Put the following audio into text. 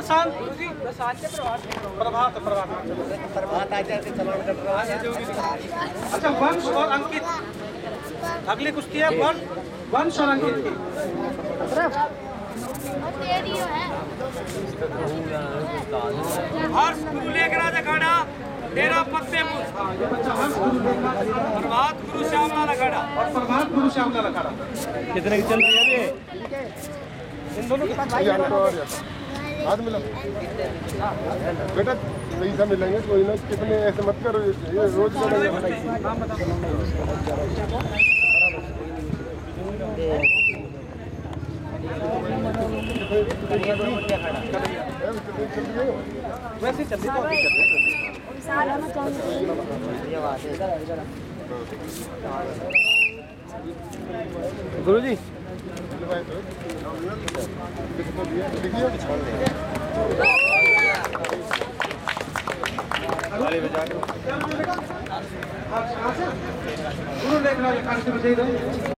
प्रशांत प्रभात अच्छा वंश और अंकित। अगली कुश्ती है वंश और अंकित की। हर्ष गुरु लेखराज अखाड़ा डेरा फतेहपुर। प्रभात गुरु श्यामलाल अखाड़ा और प्रभात गुरु श्यामलाल अखाड़ा। कितने की चल रही है अभी इन दोनों हाथ मिला बेटा? पैसा मिलेंगे कोई ना, कितने ऐसे मत करो, ये रोज वैसे चलती गुरु जी गुरु लेखराज अखाड़े से बजाई रहे।